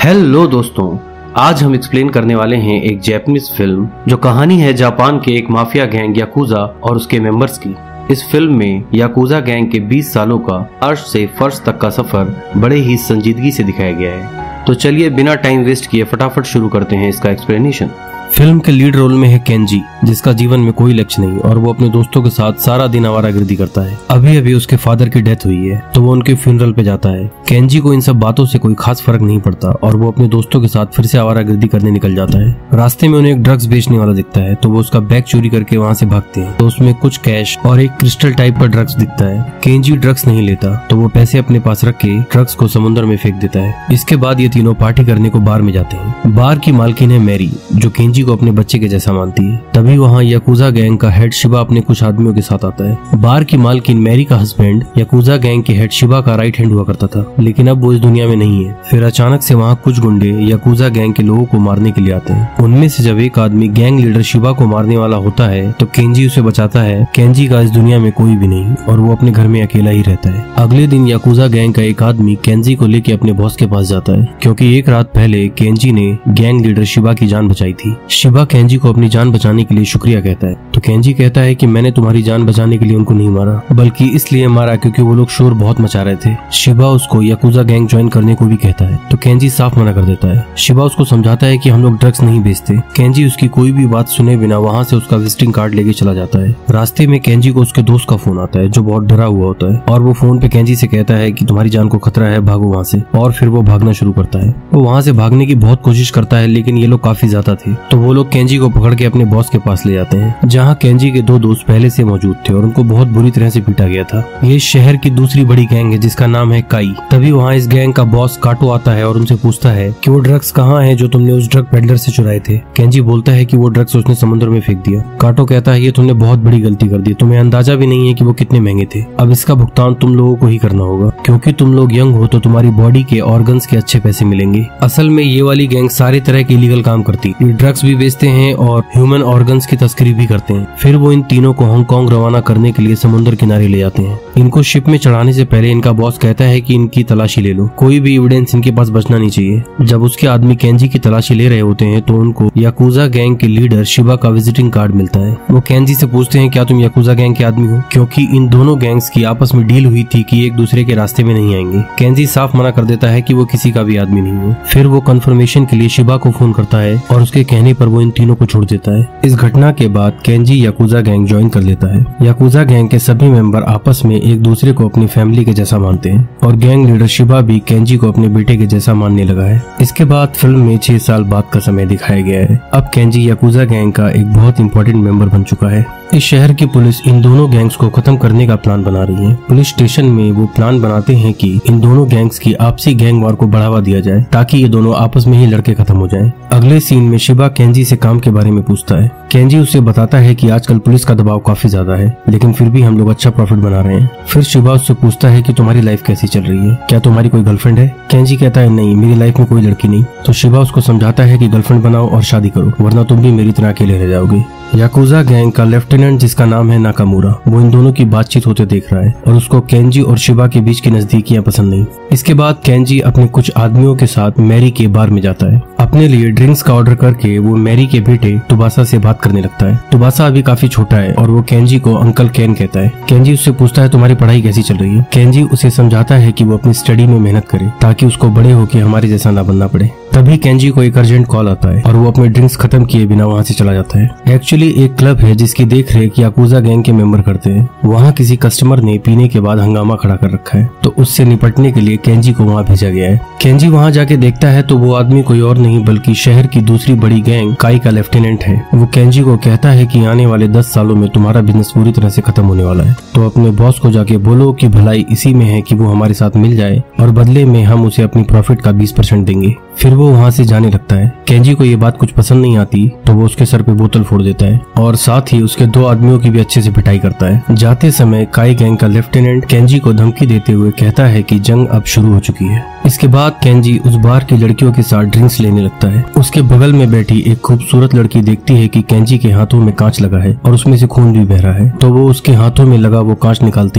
Hello दोस्तों, आज हम एक्सप्लेन करने वाले हैं एक जापानीज फिल्म जो कहानी है जापान के एक माफिया गैंग याकुजा और उसके मेंबर्स की। इस फिल्म में याकुजा गैंग के 20 सालों का अर्श से फर्श तक का सफर बड़े ही संजीदगी से दिखाया गया है। तो चलिए बिना टाइम वेस्ट किए फटाफट शुरू करते हैं इसका एक्सप्लेनेशन। फिल्म के लीड रोल में है केंजी, जिसका जीवन में कोई लक्ष्य नहीं और वो अपने दोस्तों के साथ सारा दिन आवारागर्दी करता है। अभी अभी उसके फादर की डेथ हुई है तो वो उनके फ्यूनरल पे जाता है। केंजी को इन सब बातों से कोई खास फर्क नहीं पड़ता और वो अपने दोस्तों के साथ फिर से आवारागर्दी करने निकल जाता है। रास्ते में उन्हें एक ड्रग्स बेचने वाला दिखता है तो वो उसका बैग चोरी करके वहाँ से भागते हैं। तो उसमें कुछ कैश और एक क्रिस्टल टाइप का ड्रग्स दिखता है। केंजी ड्रग्स नहीं लेता तो वो पैसे अपने पास रख के ड्रग्स को समुद्र में फेंक देता है। इसके बाद ये तीनों पार्टी करने को बार में जाते हैं। बार की मालकिन है मैरी, जो केंजी को अपने बच्चे के जैसा मानती है। तभी वहाँ याकुजा गैंग का हेड शिबा अपने कुछ आदमियों के साथ आता है। बार की मालकिन मैरी का हस्बैंड याकुजा गैंग के हेड शिबा का राइट हैंड हुआ करता था, लेकिन अब वो इस दुनिया में नहीं है। फिर अचानक से वहाँ कुछ गुंडे याकुजा गैंग के लोगों को मारने के लिए आते हैं। उनमें से जब एक आदमी गैंग लीडर शिबा को मारने वाला होता है तो केंजी उसे बचाता है। केंजी का इस दुनिया में कोई भी नहीं और वो अपने घर में अकेला ही रहता है। अगले दिन याकुजा गैंग का एक आदमी केंजी को लेके अपने बॉस के पास जाता है, क्योंकि एक रात पहले केंजी ने गैंग लीडर शिबा की जान बचाई थी। शिबा केंजी को अपनी जान बचाने के लिए शुक्रिया कहता है तो केंजी कहता है कि मैंने तुम्हारी जान बचाने के लिए उनको नहीं मारा, बल्कि इसलिए मारा क्योंकि वो लोग शोर बहुत मचा रहे थे। शिबा उसको याकुजा गैंग ज्वाइन करने को भी कहता है तो केंजी साफ मना कर देता है। शिबा उसको समझाता है कि हम लोग ड्रग्स नहीं बेचते। केंजी उसकी कोई भी बात सुने बिना वहाँ से उसका विजिटिंग कार्ड लेके चला जाता है। रास्ते में केंजी को उसके दोस्त का फोन आता है जो बहुत डरा हुआ होता है और वो फोन पे केंजी से कहता है कि तुम्हारी जान को खतरा है, भागो वहाँ से। और फिर वो भागना शुरू करता है। वो वहाँ से भागने की बहुत कोशिश करता है लेकिन ये लोग काफी ज्यादा थे तो वो लोग केंजी को पकड़ के अपने बॉस के पास ले जाते हैं, जहाँ केंजी के दो दोस्त पहले से मौजूद थे और उनको बहुत बुरी तरह से पीटा गया था। ये शहर की दूसरी बड़ी गैंग है जिसका नाम है काई। तभी वहाँ इस गैंग का बॉस काटो आता है और उनसे पूछता है कि वो ड्रग्स कहाँ हैं जो तुमने उस ड्रग पेडलर से चुराए थे। केंजी बोलता है कि वो ड्रग्स उसने समुद्र में फेंक दिया। काटो कहता है ये तुमने बहुत बड़ी गलती कर दी, तुम्हें अंदाजा भी नहीं है कि वो कितने महंगे थे। अब इसका भुगतान तुम लोगों को ही करना होगा, क्योंकि तुम लोग यंग हो तो तुम्हारी बॉडी के ऑर्गन्स के अच्छे पैसे मिलेंगे। असल में ये वाली गैंग सारे तरह के इलीगल काम करती, ये ड्रग्स भी बेचते हैं और ह्यूमन ऑर्गन्स की तस्करी भी करते हैं। फिर वो इन तीनों को हांगकांग रवाना करने के लिए समुद्र किनारे ले जाते हैं। इनको शिप में चढ़ाने से पहले इनका बॉस कहता है कि इनकी तलाशी ले लो, कोई भी एविडेंस इनके पास बचना नहीं चाहिए। जब उसके आदमी केंजी की तलाशी ले रहे होते हैं तो उनको याकुजा गैंग के लीडर शिबा का विजिटिंग कार्ड मिलता है। वो केंजी से पूछते हैं क्या तुम याकुजा गैंग के आदमी हो, क्योंकि इन दोनों गैंग्स की आपस में डील हुई थी कि एक दूसरे के रास्ते में नहीं आएंगे। केंजी साफ मना कर देता है कि वो किसी का भी आदमी नहीं है। फिर वो कंफर्मेशन के लिए शिबा को फोन करता है और उसके कहने पर वो इन तीनों को छोड़ देता है। इस घटना के बाद केंजी याकुजा गैंग ज्वाइन कर लेता है। याकुजा गैंग के सभी मेंबर आपस में एक दूसरे को अपनी फैमिली के जैसा मानते हैं और गैंग लीडर शिबा भी केंजी को अपने बेटे के जैसा मानने लगा है। इसके बाद फिल्म में 6 साल बाद का समय दिखाया गया है। अब केंजी याकुजा गैंग का एक बहुत इंपॉर्टेंट मेंबर बन चुका है। इस शहर की पुलिस इन दोनों गैंग्स को खत्म करने का प्लान बना रही है। पुलिस स्टेशन में वो प्लान बनाते हैं कि इन दोनों गैंग्स की आपसी गैंग वार को बढ़ावा दिया जाए ताकि ये दोनों आपस में ही लड़के खत्म हो जाएं। अगले सीन में शिबा केंजी से काम के बारे में पूछता है। केंजी उसे बताता है कि आजकल पुलिस का दबाव काफी ज्यादा है लेकिन फिर भी हम लोग अच्छा प्रॉफिट बना रहे हैं। फिर शिबा उससे पूछता है कि तुम्हारी लाइफ कैसी चल रही है, क्या तुम्हारी कोई गर्लफ्रेंड है। केंजी कहता है नहीं, मेरी लाइफ में कोई लड़की नहीं। तो शिबा उसको समझाता है कि गर्लफ्रेंड बनाओ और शादी करो, वरना तुम भी मेरी तरह अकेले रह जाओगे। याकुजा गैंग का लेफ्टिनेंट जिसका नाम है नाकामुरा, वो इन दोनों की बातचीत होते देख रहा है और उसको केंजी और शिबा के बीच की नजदीकियां पसंद नहीं। इसके बाद केंजी अपने कुछ आदमियों के साथ मैरी के बार में जाता है। अपने लिए ड्रिंक्स का ऑर्डर करके वो मैरी के बेटे तुबासा से बात करने लगता है। तुबासा अभी काफी छोटा है और वो केंजी को अंकल केन कहता है। केंजी उससे पूछता है तुम्हारी पढ़ाई कैसी चल रही है। केंजी उसे समझाता है कि वो अपनी स्टडी में मेहनत करे ताकि उसको बड़े होकर हमारे जैसा ना बनना पड़े। तभी केंजी को एक अर्जेंट कॉल आता है और वो अपने ड्रिंक्स खत्म किए बिना वहाँ से चला जाता है। एक्चुअली एक क्लब है जिसकी देख रेख याकुजा गैंग के मेंबर करते हैं। वहाँ किसी कस्टमर ने पीने के बाद हंगामा खड़ा कर रखा है तो उससे निपटने के लिए केंजी को वहाँ भेजा गया है। केंजी वहाँ जाके देखता है तो वो आदमी कोई और नहीं बल्कि शहर की दूसरी बड़ी गैंग काई का लेफ्टिनेंट है। वो केंजी को कहता है कि आने वाले 10 सालों में तुम्हारा बिजनेस पूरी तरह से खत्म होने वाला है, तो अपने बॉस को जाके बोलो कि भलाई इसी में है कि वो हमारे साथ मिल जाए और बदले में हम उसे अपनी प्रॉफिट का 20% देंगे। फिर वो वहाँ से जाने लगता है। केंजी को ये बात कुछ पसंद नहीं आती तो वो उसके सर पे बोतल फोड़ देता है और साथ ही उसके 2 आदमियों की भी अच्छे से पिटाई करता है। जाते समय काई गैंग का लेफ्टिनेंट केंजी को धमकी देते हुए कहता है कि जंग अब शुरू हो चुकी है। इसके बाद केंजी उस बार की लड़कियों के साथ ड्रिंक्स लेने लगता है। उसके बगल में बैठी एक खूबसूरत लड़की देखती है कि केंजी के हाथों में कांच लगा है और उसमें से खून भी बह रहा है, तो वो उसके हाथों में लगा वो कांच निकालती है।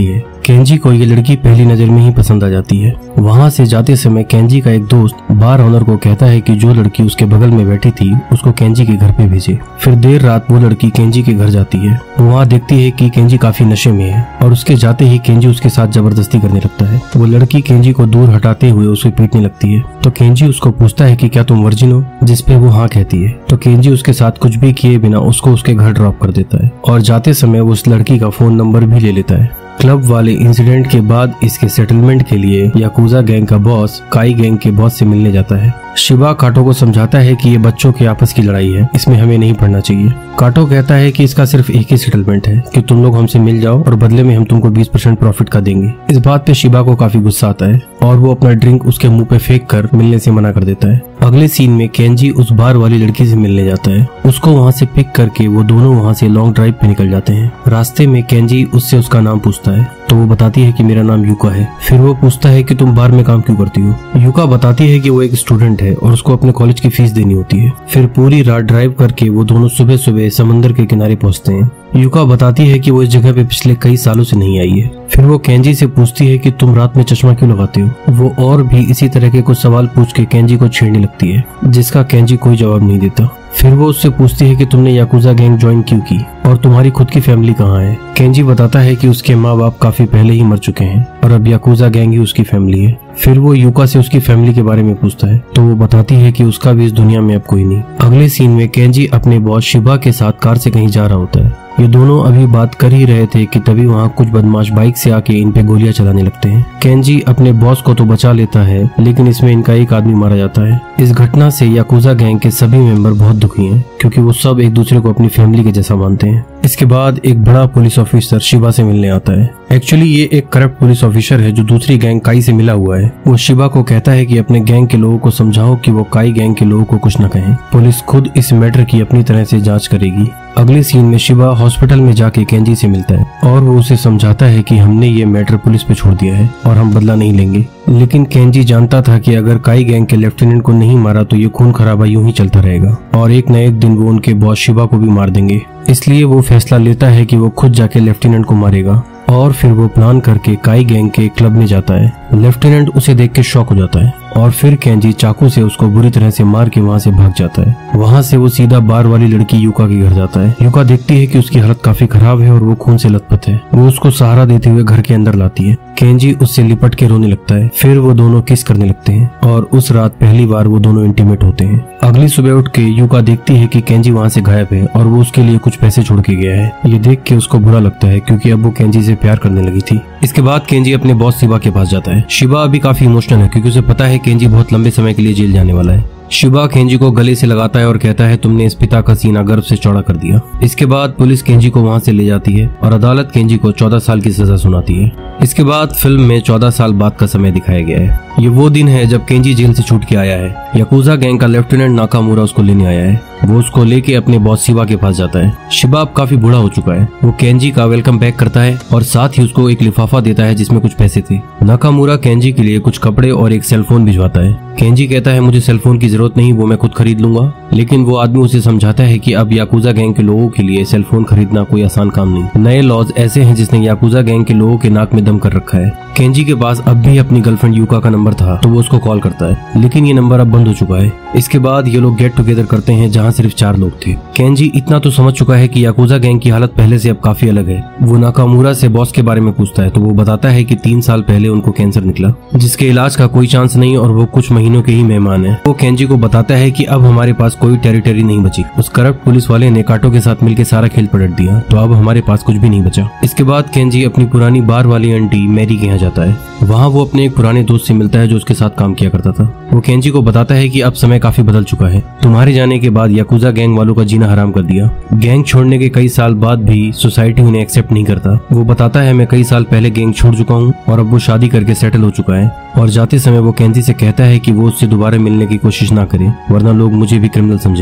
केंजी को ये लड़की पहली नजर में ही पसंद आ जाती है। वहाँ से जाते समय केंजी का एक दोस्त बार ऑनर को कहता है कि जो लड़की उसके बगल में बैठी थी उसको केंजी के घर पे भेजे। फिर देर रात वो लड़की केंजी के घर जाती है। वो वहाँ देखती है कि केंजी काफी नशे में है और उसके जाते ही केंजी उसके साथ जबरदस्ती करने लगता है। वो लड़की केंजी को दूर हटाते हुए उसे पीटने लगती है। तो केंजी उसको पूछता है कि क्या तुम वर्जिन हो, जिसपे वो हाँ कहती है। तो केंजी उसके साथ कुछ भी किए बिना उसको उसके घर ड्रॉप कर देता है और जाते समय वो उस लड़की का फोन नंबर भी ले लेता है। क्लब वाले इंसिडेंट के बाद इसके सेटलमेंट के लिए याकुजा गैंग का बॉस काई गैंग के बॉस से मिलने जाता है। शिबा काटो को समझाता है कि ये बच्चों के आपस की लड़ाई है, इसमें हमें नहीं पड़ना चाहिए। काटो कहता है कि इसका सिर्फ एक ही सेटलमेंट है कि तुम लोग हमसे मिल जाओ और बदले में हम तुमको 20% प्रॉफिट का देंगे। इस बात पे शिबा को काफी गुस्सा आता है और वो अपना ड्रिंक उसके मुंह पे फेंक कर मिलने से मना कर देता है। अगले सीन में केंजी उस बार वाली लड़की से मिलने जाता है। उसको वहाँ से पिक करके वो दोनों वहाँ से लॉन्ग ड्राइव पे निकल जाते हैं। रास्ते में केंजी उससे उसका नाम पूछता है तो वो बताती है कि मेरा नाम यूका है। फिर वो पूछता है कि तुम बार में काम क्यों करती हो। यूका बताती है कि वो एक स्टूडेंट है और उसको अपने कॉलेज की फीस देनी होती है। फिर पूरी रात ड्राइव करके वो दोनों सुबह सुबह समंदर के किनारे पहुंचते हैं। यूका बताती है कि वो इस जगह पे पिछले कई सालों से नहीं आई है। फिर वो केंजी से पूछती है कि तुम रात में चश्मा क्यों लगाते हो। वो और भी इसी तरह के कुछ सवाल पूछ के केंजी को छेड़ने लगती है, जिसका केंजी कोई जवाब नहीं देता। फिर वो उससे पूछती है कि तुमने याकुजा गैंग ज्वाइन क्यों की और तुम्हारी खुद की फैमिली कहाँ है। केंजी बताता है कि उसके माँ बाप काफी पहले ही मर चुके हैं और अब याकुजा गैंग ही उसकी फैमिली है। फिर वो यूका से उसकी फैमिली के बारे में पूछता है तो वो बताती है कि उसका भी इस दुनिया में अब कोई नहीं। अगले सीन में केंजी अपने बॉस शिबा के साथ कार से कहीं जा रहा होता है। ये दोनों अभी बात कर ही रहे थे कि तभी वहाँ कुछ बदमाश बाइक से आके इन पे गोलियां चलाने लगते हैं। केंजी अपने बॉस को तो बचा लेता है लेकिन इसमें इनका एक आदमी मारा जाता है। इस घटना से याकुजा गैंग के सभी मेंबर बहुत दुखी हैं क्योंकि वो सब एक दूसरे को अपनी फैमिली के जैसा मानते हैं। इसके बाद एक बड़ा पुलिस ऑफिसर शिबा से मिलने आता है। एक्चुअली ये एक करप्ट पुलिस ऑफिसर है जो दूसरी गैंग काई से मिला हुआ है। वो शिबा को कहता है कि अपने गैंग के लोगों को समझाओ कि वो काई गैंग के लोगों को कुछ न कहें। पुलिस खुद इस मैटर की अपनी तरह से जांच करेगी। अगले सीन में शिबा हॉस्पिटल में जाके केंजी से मिलता है और वो उसे समझाता है कि हमने ये मैटर पुलिस पे छोड़ दिया है और हम बदला नहीं लेंगे। लेकिन केंजी जानता था कि अगर काई गैंग के लेफ्टिनेंट को नहीं मारा तो ये खून खराबा यूं ही चलता रहेगा और एक न एक दिन वो उनके बॉस शिबा को भी मार देंगे। इसलिए वो फैसला लेता है कि वो खुद जाके लेफ्टिनेंट को मारेगा और फिर वो प्लान करके काई गैंग के क्लब में जाता है। लेफ्टिनेंट उसे देख के शॉक हो जाता है और फिर केंजी चाकू से उसको बुरी तरह से मार के वहाँ से भाग जाता है। वहाँ से वो सीधा बार वाली लड़की यूका के घर जाता है। यूका देखती है कि उसकी हालत काफी खराब है और वो खून से लथपथ है। वो उसको सहारा देते हुए घर के अंदर लाती है। केंजी उससे लिपट के रोने लगता है। फिर वो दोनों किस करने लगते हैं और उस रात पहली बार वो दोनों इंटीमेट होते हैं। अगली सुबह उठ के यूका देखती है कि केंजी वहाँ से गायब है और वो उसके लिए कुछ पैसे छोड़ के गया है। ये देख के उसको बुरा लगता है क्योंकि अब वो केंजी से प्यार करने लगी थी। इसके बाद केंजी अपने बॉस शिबा के पास जाता है। शिबा अभी काफी इमोशनल है क्योंकि उसे पता है केंजी बहुत लंबे समय के लिए जेल जाने वाला है। शिबा केंजी को गले से लगाता है और कहता है तुमने इस पिता का सीना गर्व से चौड़ा कर दिया। इसके बाद पुलिस केंजी को वहां से ले जाती है और अदालत केंजी को 14 साल की सजा सुनाती है। इसके बाद फिल्म में 14 साल बाद का समय दिखाया गया है। ये वो दिन है जब केंजी जेल से छूट के आया है। याकुजा गैंग का लेफ्टिनेंट नाकामुरा उसको लेने आया है। वो उसको लेके अपने बॉस शिबा के पास जाता है। शिबा अब काफी बूढ़ा हो चुका है। वो केंजी का वेलकम बैक करता है और साथ ही उसको एक लिफाफा देता है जिसमें कुछ पैसे थे। नाकामुरा केंजी के लिए कुछ कपड़े और एक सेलफोन भिजवाता है। केंजी कहता है मुझे सेलफोन की जरूरत नहीं, वो मैं खुद खरीद लूंगा। लेकिन वो आदमी उसे समझाता है कि अब याकुजा गैंग के लोगों के लिए सेलफोन खरीदना कोई आसान काम नहीं। नए लॉज ऐसे हैं जिसने याकुजा गैंग के लोगों के नाक में दम कर रखा है। केंजी के पास अब भी अपनी गर्लफ्रेंड यूका का नंबर था तो वो उसको कॉल करता है, लेकिन ये नंबर अब बंद हो चुका है। इसके बाद ये लोग गेट टुगेदर करते हैं जहाँ सिर्फ 4 लोग थे। केंजी इतना तो समझ चुका है कि याकुजा गैंग की हालत पहले से अब काफी अलग है। वो नाकामुरा से बॉस के बारे में पूछता है तो वो बताता है कि 3 साल पहले उनको कैंसर निकला जिसके इलाज का कोई चांस नहीं और वो कुछ महीनों के ही मेहमान है। वो केंजी को बताता है कि अब हमारे पास कोई टेरिटरी नहीं बची। उस करप्ट पुलिस वाले ने काटो के साथ मिलकर सारा खेल पलट दिया तो अब हमारे पास कुछ भी नहीं बचा। इसके बाद केंजी अपनी पुरानी बार वाली आंटी मैरी के यहाँ जाता है। वहाँ वो अपने एक पुराने दोस्त से मिलता है जो उसके साथ काम किया करता था। वो केंजी को बताता है कि अब समय काफी बदल चुका है। तुम्हारे जाने के बाद याकुजा गैंग वालों का जीना हराम कर दिया। गैंग छोड़ने के कई साल बाद भी सोसाइटी उन्हें एक्सेप्ट नहीं करता। वो बताता है मैं कई साल पहले गैंग छोड़ चुका हूँ और अब वो शादी करके सेटल हो चुका है। और जाते समय वो केंजी से कहता है कि वो उससे दोबारा मिलने की कोशिश ना करे वरना लोग मुझे भी क्रिमिनल समझेंगे।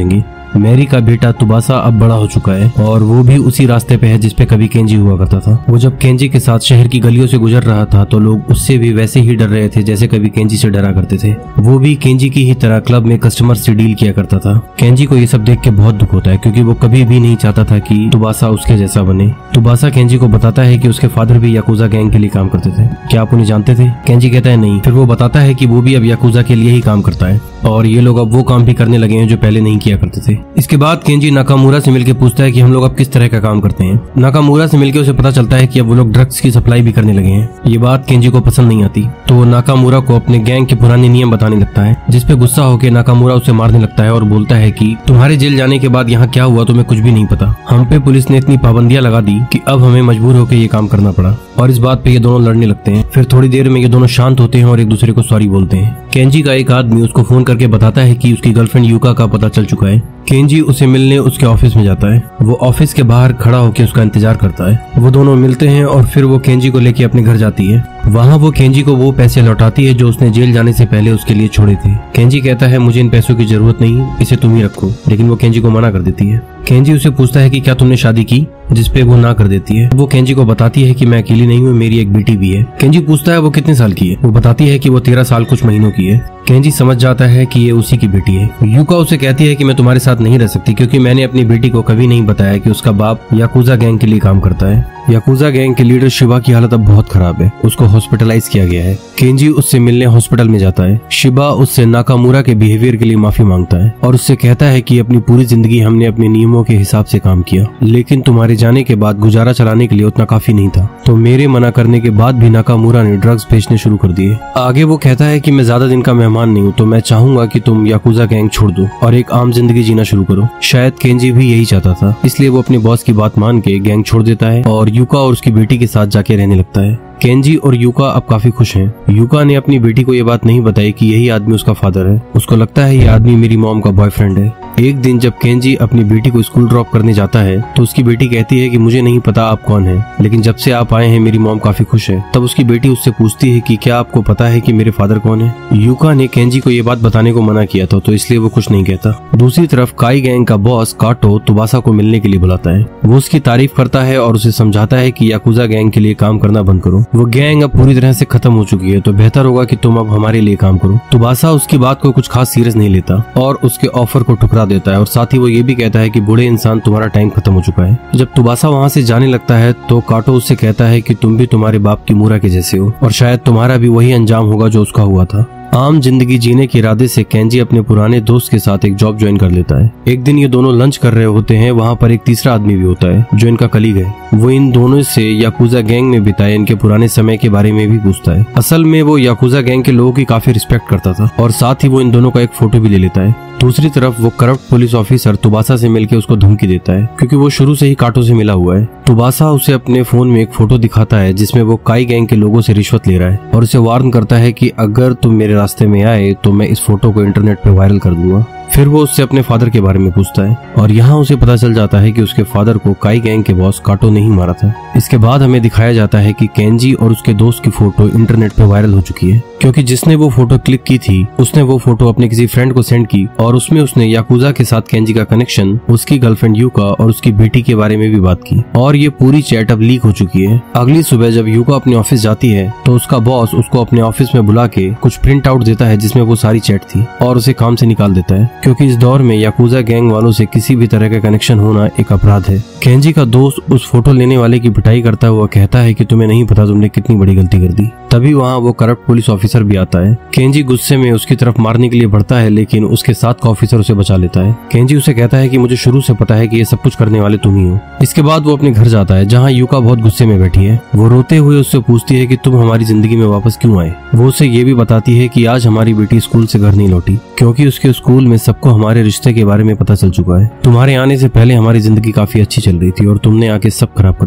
मैरी का बेटा तुबासा अब बड़ा हो चुका है और वो भी उसी रास्ते पे है जिस पे कभी केंजी हुआ करता था। वो जब केंजी के साथ शहर की गलियों से गुजर रहा था तो लोग उससे भी वैसे ही डर रहे थे जैसे कभी केंजी से डरा करते थे। वो भी केंजी की ही तरह क्लब में कस्टमर से डील किया करता था। केंजी को ये सब देख के बहुत दुख होता है क्योंकि वो कभी भी नहीं चाहता था कि तुबासा उसके जैसा बने। तुबासा केंजी को बताता है कि उसके फादर भी याकुजा गैंग के लिए काम करते थे। क्या आप उन्हें जानते थे? केंजी कहता है नहीं। फिर वो बताता है कि वो भी अब याकुजा के लिए ही काम करता है और ये लोग अब वो काम भी करने लगे हैं जो पहले नहीं किया करते थे। इसके बाद केंजी नाकामुरा से मिलकर पूछता है कि हम लोग अब किस तरह का काम करते हैं। नाकामुरा से मिलकर उसे पता चलता है कि अब वो लोग ड्रग्स की सप्लाई भी करने लगे हैं। ये बात केंजी को पसंद नहीं आती तो वो नाकामुरा को अपने गैंग के पुराने नियम बताने लगता है, जिसपे गुस्सा होकर नाकामुरा उसे मारने लगता है और बोलता है कि तुम्हारे जेल जाने के बाद यहाँ क्या हुआ तुम्हें कुछ भी नहीं पता। हम पे पुलिस ने इतनी पाबंदियां लगा दी कि अब हमें मजबूर होकर ये काम करना पड़ा। और इस बात पे ये दोनों लड़ने लगते हैं। फिर थोड़ी देर में ये दोनों शांत होते हैं और एक दूसरे को सॉरी बोलते हैं। केंजी का एक आदमी उसको फोन करके बताता है कि उसकी गर्लफ्रेंड यूका का पता चल चुका है। केंजी उसे मिलने उसके ऑफिस में जाता है। वो ऑफिस के बाहर खड़ा होकर उसका इंतजार करता है। वो दोनों मिलते हैं और फिर वो केंजी को लेके अपने घर जाती है। वहाँ वो केंजी को वो पैसे लौटाती है जो उसने जेल जाने से पहले उसके लिए छोड़े थे। केंजी कहता है मुझे इन पैसों की जरूरत नहीं, इसे तुम ही रखो, लेकिन वो केंजी को मना कर देती है। केंजी उसे पूछता है कि क्या तुमने शादी की, जिसपे वो ना कर देती है। वो केंजी को बताती है कि मैं अकेली नहीं हूँ, मेरी एक बेटी भी है। केंजी पूछता है वो कितने साल की है। वो बताती है कि वो 13 साल कुछ महीनों की है। केंजी समझ जाता है कि ये उसी की बेटी है। यूका उसे कहती है कि मैं तुम्हारे साथ नहीं रह सकती क्योंकि मैंने अपनी बेटी को कभी नहीं बताया कि उसका बाप याकुजा गैंग के लिए काम करता है। याकुजा गैंग के लीडर शिबा की हालत अब बहुत खराब है, उसको हॉस्पिटलाइज किया गया है। केंजी उससे मिलने हॉस्पिटल में जाता है। शिबा उससे नाकामुरा के बिहेवियर के लिए माफी मांगता है और उससे कहता है कि अपनी पूरी जिंदगी हमने अपने नियमों के हिसाब से काम किया, लेकिन तुम्हारे जाने के बाद गुजारा चलाने के लिए उतना काफी नहीं था। तो मेरे मना करने के बाद भी नाकामुरा ने ड्रग्स बेचने शुरू कर दिए। आगे वो कहता है कि मैं ज्यादा दिन का मेहमान नहीं हूँ, तो मैं चाहूंगा कि तुम याकुजा गैंग छोड़ दो और एक आम जिंदगी जीना शुरू करो। शायद केंजी भी यही चाहता था, इसलिए वो अपने बॉस की बात मान के गैंग छोड़ देता है और यूका और उसकी बेटी के साथ जाके रहने लगता है। केंजी और यूका अब काफी खुश हैं। यूका ने अपनी बेटी को ये बात नहीं बताई कि यही आदमी उसका फादर है। उसको लगता है ये आदमी मेरी मॉम का बॉयफ्रेंड है। एक दिन जब केंजी अपनी बेटी को स्कूल ड्रॉप करने जाता है तो उसकी बेटी कहती है कि मुझे नहीं पता आप कौन हैं, लेकिन जब से आप आए हैं मेरी मॉम काफी खुश है। तब उसकी बेटी उससे पूछती है कि क्या आपको पता है कि मेरे फादर कौन है। यूका ने केंजी को ये बात बताने को मना किया था तो इसलिए वो कुछ नहीं कहता। दूसरी तरफ काई गैंग का बॉस काटो तुबासा को मिलने के लिए बुलाता है। वो उसकी तारीफ करता है और उसे समझाता है कि याकुजा गैंग के लिए काम करना बंद करो। वो गैंग अब पूरी तरह से खत्म हो चुकी है, तो बेहतर होगा कि तुम अब हमारे लिए काम करो। तुबासा उसकी बात को कुछ खास सीरियस नहीं लेता और उसके ऑफर को ठुकरा देता है और साथ ही वो ये भी कहता है कि बूढ़े इंसान तुम्हारा टाइम खत्म हो चुका है। जब तुबासा वहाँ से जाने लगता है तो काटो उससे कहता है कि तुम भी तुम्हारे बाप की मूरा के जैसे हो और शायद तुम्हारा भी वही अंजाम होगा जो उसका हुआ था। आम जिंदगी जीने के इरादे से केंजी अपने पुराने दोस्त के साथ एक जॉब ज्वाइन कर लेता है। एक दिन ये दोनों लंच कर रहे होते हैं। वहाँ पर एक तीसरा आदमी भी होता है जो इनका कलीग है। वो इन दोनों से याकुजा गैंग में बिताए इनके पुराने समय के बारे में भी पूछता है। असल में वो याकुजा गैंग के लोगों की काफी रिस्पेक्ट करता था और साथ ही वो इन दोनों का एक फोटो भी ले लेता है। दूसरी तरफ वो करप्ट पुलिस ऑफिसर तुबासा से मिलकर उसको धमकी देता है क्योंकि वो शुरू से ही काटो से मिला हुआ है। तुबासा उसे अपने फोन में एक फोटो दिखाता है जिसमें वो काई गैंग के लोगों से रिश्वत ले रहा है और उसे वार्न करता है कि अगर तुम मेरे रास्ते में आए तो मैं इस फोटो को इंटरनेट पे वायरल कर दूंगा। फिर वो उससे अपने फादर के बारे में पूछता है और यहाँ उसे पता चल जाता है कि उसके फादर को काई गैंग के बॉस काटो ने ही मारा था। इसके बाद हमें दिखाया जाता है कि केंजी और उसके दोस्त की फोटो इंटरनेट पे वायरल हो चुकी है क्योंकि जिसने वो फोटो क्लिक की थी उसने वो फोटो अपने किसी फ्रेंड को सेंड की और उसमें उसने याकुजा के साथ केंजी का कनेक्शन, उसकी गर्लफ्रेंड यूका और उसकी बेटी के बारे में भी बात की और ये पूरी चैट अब लीक हो चुकी है। अगली सुबह जब यूका अपने ऑफिस जाती है तो उसका बॉस उसको अपने ऑफिस में बुला के कुछ प्रिंट आउट देता है जिसमें वो सारी चैट थी और उसे काम से निकाल देता है क्योंकि इस दौर में याकुजा गैंग वालों से किसी भी तरह का कनेक्शन होना एक अपराध है। केंजी का दोस्त उस फोटो लेने वाले की पिटाई करता हुआ कहता है कि तुम्हें नहीं पता तुमने कितनी बड़ी गलती कर दी। तभी वहाँ वो करप्ट पुलिस ऑफिसर भी आता है। केंजी गुस्से में उसकी तरफ मारने के लिए बढ़ता है लेकिन उसके साथ का ऑफिसर उसे बचा लेता है। केंजी उसे कहता है कि मुझे शुरू से पता है कि ये सब कुछ करने वाले तुम ही हो। इसके बाद वो अपने घर जाता है जहाँ यूका बहुत गुस्से में बैठी है। वो रोते हुए उससे पूछती है कि तुम हमारी जिंदगी में वापस क्यों आए। वो उसे ये भी बताती है कि आज हमारी बेटी स्कूल से घर नहीं लौटी क्योंकि उसके स्कूल में सबको हमारे रिश्ते के बारे में पता चल चुका है। तुम्हारे आने से पहले हमारी जिंदगी काफी अच्छी चल रही थी और तुमने आके सब खराब कर दिया।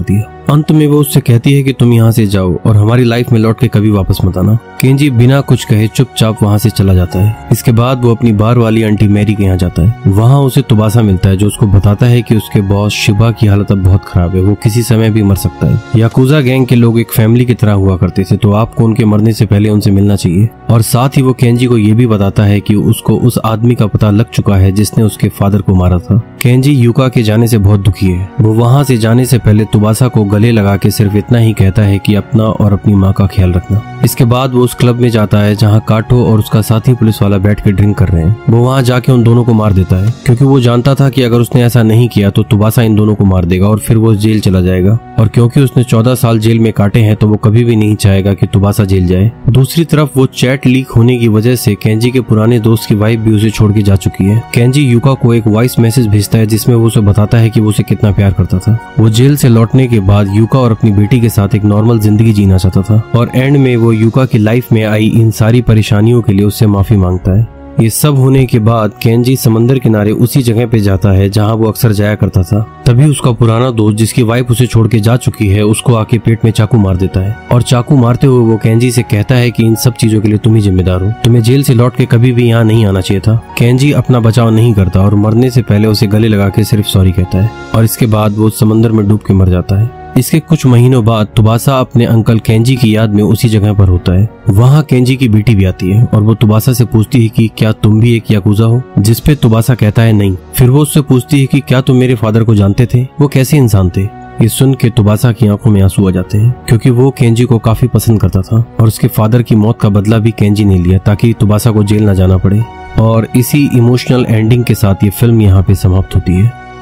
अंत में वो उससे कहती है कि तुम यहाँ से जाओ और हमारी लाइफ में लौट के कभी वापस मत आना। केंजी बिना कुछ कहे चुपचाप वहाँ से चला जाता है। इसके बाद वो अपनी बार वाली आंटी मैरी के यहाँ जाता है। वहाँ उसे तुबासा मिलता है जो उसको बताता है कि उसके बॉस शिबा की हालत अब बहुत खराब है, वो किसी समय भी मर सकता है। याकुजा गैंग के लोग एक फैमिली की तरह हुआ करते थे, तो आपको उनके मरने से पहले उनसे मिलना चाहिए। और साथ ही वो केंजी को ये भी बताता है कि उसको उस आदमी का पता लग चुका है जिसने उसके फादर को मारा था। केंजी युका के जाने से बहुत दुखी है। वो वहाँ से जाने से पहले तुबासा को गले लगा के सिर्फ इतना ही कहता है कि अपना और अपनी माँ का ख्याल रखना। इसके बाद वो उस क्लब में जाता है जहाँ काटो और उसका साथी पुलिस वाला बैठ के ड्रिंक कर रहे हैं। वो वहाँ जाके उन दोनों को मार देता है क्योंकि वो जानता था कि अगर उसने ऐसा नहीं किया तो तुबासा इन दोनों को मार देगा और फिर वो जेल चला जाएगा। और क्योंकि उसने 14 साल जेल में काटे हैं तो वो कभी भी नहीं चाहेगा कि तुबासा जेल जाए। दूसरी तरफ वो चैट लीक होने की वजह से केंजी के पुराने दोस्त की वाइफ भी उसे छोड़ के जा चुकी है। केंजी युका को एक वॉइस मैसेज भेजता है जिसमें वो उसे बताता है कि वो उसे कितना प्यार करता था। वो जेल से लौटने के बाद युका और अपनी बेटी के साथ एक नॉर्मल जिंदगी जीना चाहता था और एंड में वो युका की लाइफ में आई इन सारी परेशानियों के लिए उससे माफी मांगता है। ये सब होने के बाद केंजी समंदर किनारे उसी जगह पे जाता है जहाँ वो अक्सर जाया करता था। तभी उसका पुराना दोस्त जिसकी वाइफ उसे छोड़ के जा चुकी है उसको आके पेट में चाकू मार देता है और चाकू मारते हुए वो केंजी से कहता है कि इन सब चीजों के लिए तुम ही जिम्मेदार हो, तुम्हें जेल से लौट के कभी भी यहाँ नहीं आना चाहिए था। केंजी अपना बचाव नहीं करता और मरने से पहले उसे गले लगा के सिर्फ सॉरी कहता है और इसके बाद वो समंदर में डूब के मर जाता है। इसके कुछ महीनों बाद तुबासा अपने अंकल केंजी की याद में उसी जगह पर होता है। वहाँ केंजी की बेटी भी आती है और वो तुबासा से पूछती है कि क्या तुम भी एक याकुजा हो, जिस पे तुबासा कहता है नहीं। फिर वो उससे पूछती है कि क्या तुम मेरे फादर को जानते थे, वो कैसे इंसान थे। ये सुन के तुबासा की आंखों में आंसू आ जाते हैं क्योंकि वो केंजी को काफी पसंद करता था और उसके फादर की मौत का बदला भी केंजी ने लिया ताकि तुबासा को जेल न जाना पड़े। और इसी इमोशनल एंडिंग के साथ ये फिल्म यहाँ पे समाप्त होती है।